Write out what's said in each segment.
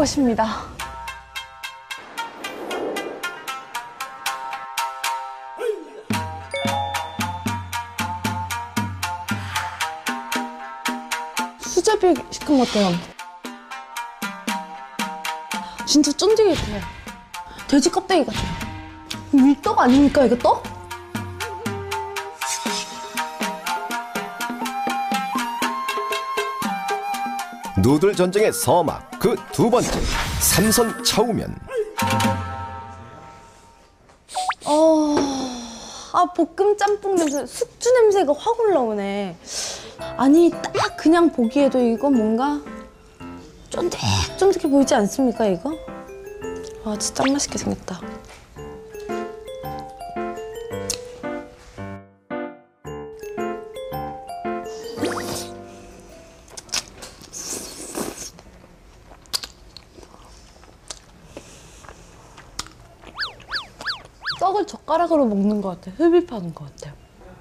것입니다. 수제비 시킨 것 같아요. 진짜 쫀득이 같아요. 돼지 껍데기 같아요. 밀떡 아닙니까, 이거 떡? 누들 전쟁의 서막 그 두 번째 삼선 차우면. 볶음 짬뽕 냄새, 숙주 냄새가 확 올라오네. 아니, 딱 그냥 보기에도 이거 뭔가 쫀득쫀득해 보이지 않습니까, 이거? 와, 진짜 짱 맛있게 생겼다. 떡을 젓가락으로 먹는 것 같아. 흡입하는 것 같아요.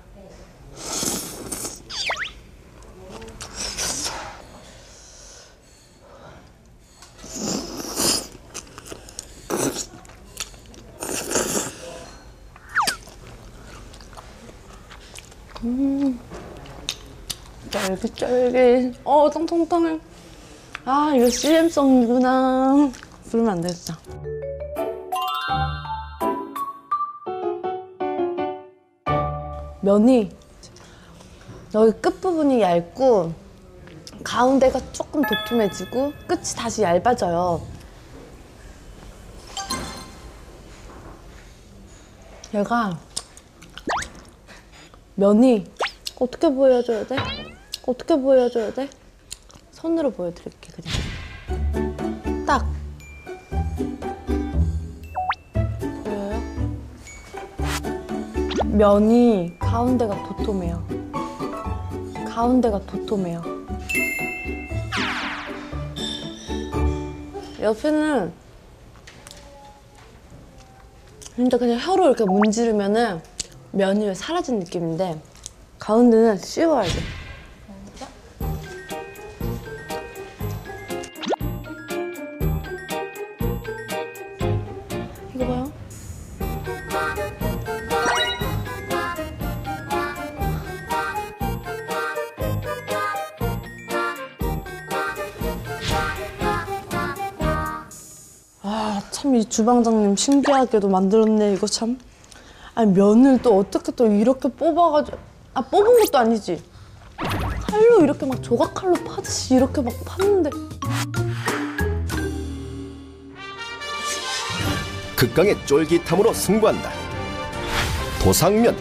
쫄깃쫄깃. 통통통해. 아, 이거 CM송이구나. 부르면 안 되겠다. 면이 여기 끝부분이 얇고 가운데가 조금 도톰해지고 끝이 다시 얇아져요. 얘가 면이 어떻게 보여줘야 돼? 어떻게 보여줘야 돼? 손으로 보여드릴게, 그냥. 딱! 보여요? 면이 가운데가 도톰해요. 가운데가 도톰해요. 옆에는 진짜 그냥 혀로 이렇게 문지르면은 면이 사라진 느낌인데 가운데는 씌워야 돼. 이거 봐요. 참 이 주방장님 신기하게도 만들었네, 이거 참. 아니, 면을 또 어떻게 또 이렇게 뽑아가지고. 뽑은 것도 아니지. 칼로 이렇게 막 조각칼로 파듯이 이렇게 막 팠는데. 극강의 쫄깃함으로 승부한다. 도상면.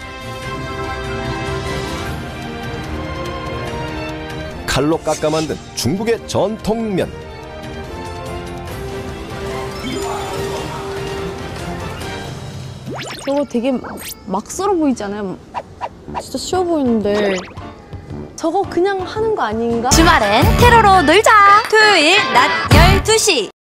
칼로 깎아 만든 중국의 전통면. 저거 되게 막 썰어 보이지 않아요? 진짜 쉬워 보이는데 저거 그냥 하는 거 아닌가? 주말엔 테러로 놀자. 토요일 낮 12시